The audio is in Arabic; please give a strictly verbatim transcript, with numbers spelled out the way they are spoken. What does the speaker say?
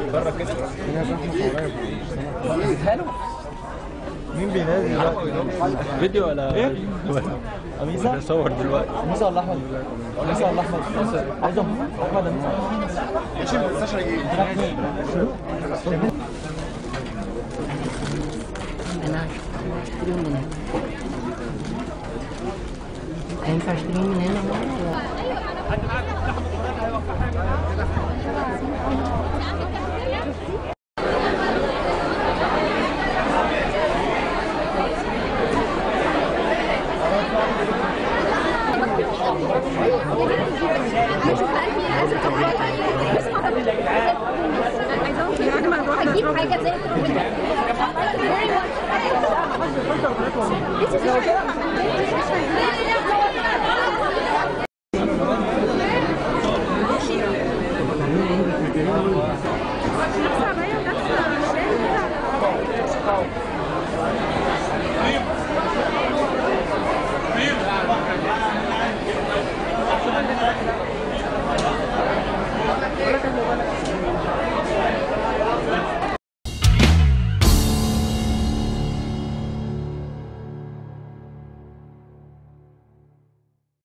بره كده في ناس احمد قريب. حلو. مين بينادي دلوقتي؟ فيديو ولا ايه؟ أميسة؟ بصور دلوقتي. أميسة ولا أحمد؟ أميسة ولا أحمد؟ عايزة أحمد أميسة. شوف السشرة ايه؟ انا اشتريهم من هنا. هينفع اشتريهم من هنا ولا؟ هجيب حاجه زي